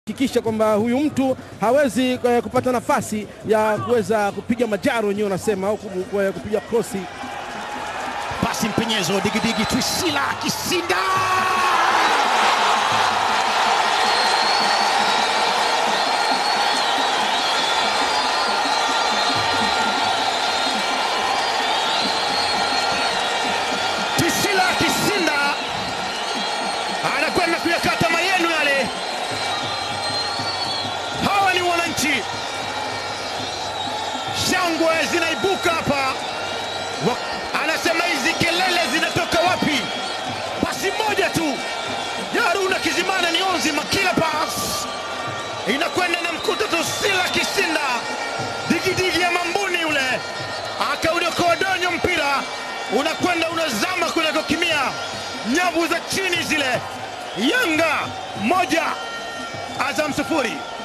Hakikisha kwamba huyu mtu hawezi kupata nafasi ya kuweza kupiga majaro wenyewe unasema au kupiga krosi. Pasi mpenyezo digidigi Twisila Kisinda. Twisila Kisinda anakwenda kuyakata mayenu yale. Hawa ni wananchi. Shangwe zinaibuka hapa. Anasema hizi kelele zinatoka wapi? Pasi moja tu ya Haruna Kizimana ni Onzi Makila, pass inakwenda na mkuta Twisila Kisinda, digidigi ya Mambuni yule akaudiokoa donyo, mpira unakwenda unazama kunako kimia, nyavu za chini zile. Yanga 1 Azam 0.